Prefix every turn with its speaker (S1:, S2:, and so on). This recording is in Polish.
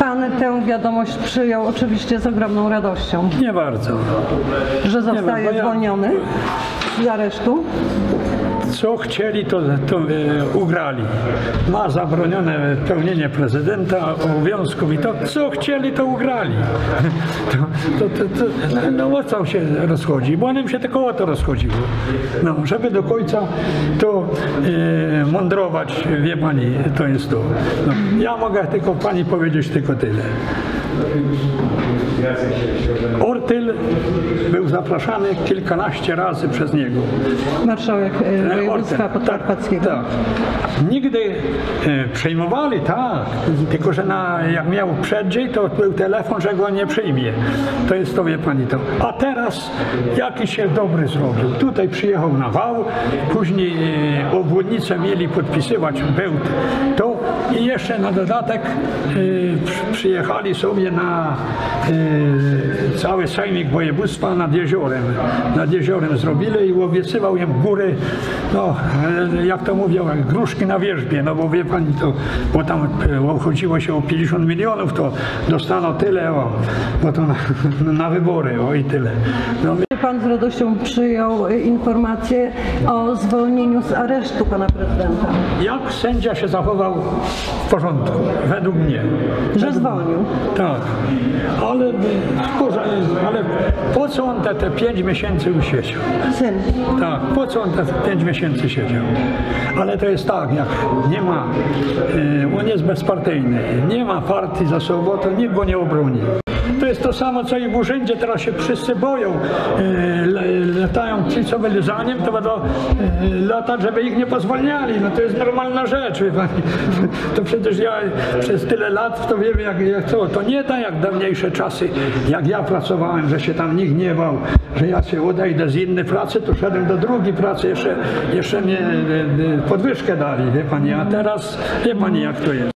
S1: Pan tę wiadomość przyjął oczywiście z ogromną radością.
S2: Nie bardzo.
S1: Że zostaje zwolniony z aresztu?
S2: Co chcieli, to ugrali. Ma zabronione pełnienie prezydenta obowiązków i to, co chcieli, to ugrali. No o co się rozchodzi? Bo nam się tylko o to rozchodziło. No, żeby do końca to mądrować, wie pani, to jest to. No, ja mogę tylko pani powiedzieć tylko tyle. Ortyl był zapraszany kilkanaście razy przez niego.
S1: Marszałek województwa podkarpackiego.
S2: Tak. Nigdy przejmowali, tak, tylko że jak miał przeddzień, to był telefon, że go nie przyjmie. To jest to, wie pani to. A teraz jakiś się dobry zrobił. Tutaj przyjechał na wał, później obwodnicę mieli podpisywać bełt. To i jeszcze na dodatek przyjechali sobie na cały sejmik województwa nad jeziorem. Nad jeziorem zrobili i obiecywał im góry, no jak to mówią, jak gruszki na wierzbie, no bo wie pani to, bo tam chodziło się o 50 milionów, to dostano tyle, bo to na wybory, i tyle. No,
S1: Pan z radością przyjął informację o zwolnieniu z aresztu pana prezydenta.
S2: jak sędzia się zachował w porządku, według mnie.
S1: Że zwolnił.
S2: Tak, ale po co on te 5 miesięcy usiedział?
S1: Syn.
S2: Tak, po co on te 5 miesięcy siedział? Ale to jest tak, jak nie ma, on jest bezpartyjny, nie ma partii za sobą, to nikt go nie obroni. To jest to samo, co i w urzędzie, teraz się wszyscy boją. Latają ci, co byli za nim, to będą latać, żeby ich nie pozwalniali. No to jest normalna rzecz, wie pani. To przecież ja przez tyle lat to wiem, jak to. To nie tak jak dawniejsze czasy, jak ja pracowałem, że się tam nikt nie bał, że ja się odejdę z innej pracy, to szedłem do drugiej pracy, jeszcze mnie podwyżkę dali, wie pani. A teraz wie pani, jak to jest.